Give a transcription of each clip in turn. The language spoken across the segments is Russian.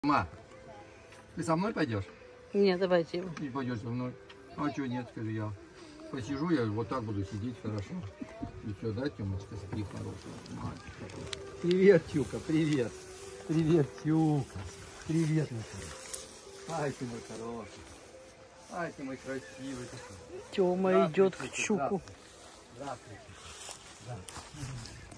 Ма, ты со мной пойдешь? Нет, давайте. Не пойдешь со мной? А что нет, скажи, я посижу, я вот так буду сидеть, хорошо. И что, да, Тёмочка, спи, хорошая. Привет, Тюка, привет. Привет, Тюка. Привет, мой хороший. Ай, ты мой хороший. Ай, ты мой красивый. Тёма идет к Чуку. Здравствуйте. Здравствуйте.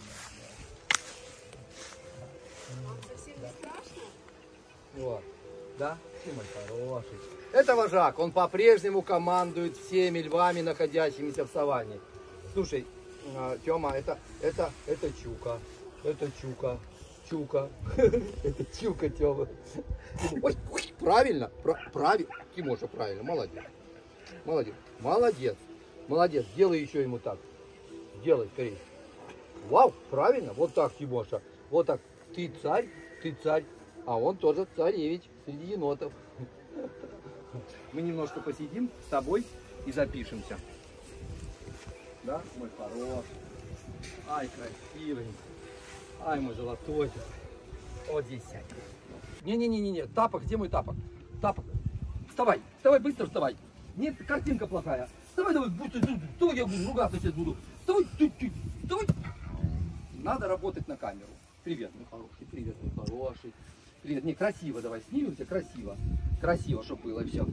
Вам совсем не страшно? Вот, да, ты мой хороший. Это вожак, он по-прежнему командует всеми львами, находящимися в саванне. Слушай, Тёма, это Чука, это Чука, Чука, это Чука, Тёма. Ой, правильно, правильно, Тимоша, правильно, молодец, молодец, молодец, молодец, делай еще ему так, делай скорее. Вау, правильно, вот так, Тимоша, вот так, ты царь, а он тоже царевич среди енотов. Мы немножко посидим с тобой и запишемся. Да, мой хороший. Ай, красивый. Ай, мой золотой. Вот здесь сядь. Не-не-не-не, тапок, где мой тапок? Тапок. Вставай, вставай, быстро вставай. Нет, картинка плохая. Вставай, давай, давай, я буду ругаться сейчас буду. Вставай, вставай. Надо работать на камеру. Привет, мой хороший, привет, мой хороший. Привет, не, красиво давай, снимемся, красиво. Красиво, чтобы было, и все.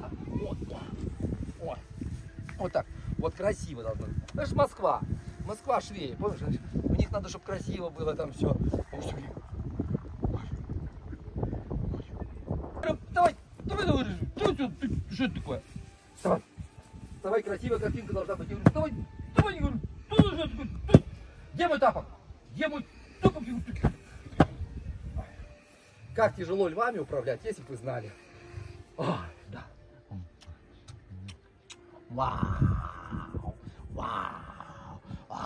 Вот так, вот красиво должно быть. Это ж Москва, Москва швеи, помнишь? У них надо, чтобы красиво было там все. Давай, что это такое? Вставай, вставай, красивая картинка должна быть. Вставай, где мой тапок? Где мой тапок? Как тяжело львами управлять, если бы вы знали. О, да. Вау. Вау.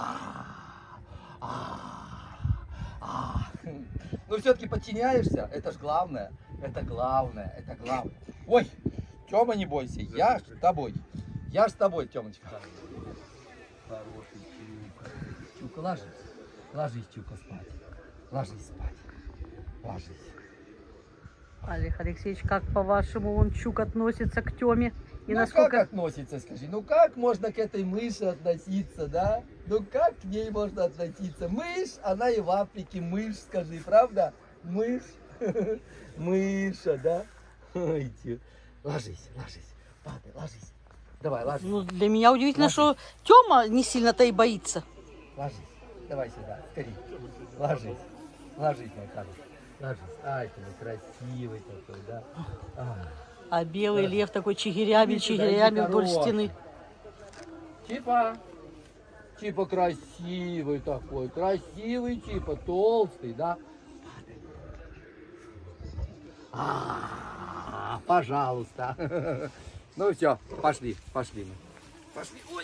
Ну все-таки подчиняешься, это ж главное. Это главное, это главное. Ой, Тёма, не бойся, я ж с тобой. Я ж с тобой, Тёмочка. Хороший Чука. Чука, ложись. Ложись, Чука, спать. Ложись спать. Ложись. Олег Алексеевич, как по-вашему он Чук относится к Тёме? И ну насколько... как относится, скажи? Ну как можно к этой мыши относиться, да? Ну как к ней можно относиться? Мышь, она и в Африке мышь, скажи, правда? Мышь, мыша, да? Ой, ложись, падай, ложись. Давай, ложись. Ну, для меня удивительно, ложись. что Тёма не сильно-то и боится. Ложись, давай сюда, скорее. Ложись, ложись, мой хороший. Ложись. Ай, ты мой красивый такой, да? А белый лев такой чигирями вдоль стены. Чипа. Чипа красивый такой. Красивый Чипа, толстый, да? Пожалуйста. Ну все, пошли мы. Пошли. Ой.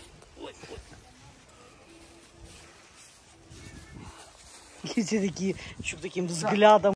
Эти такие, Чук таким взглядом.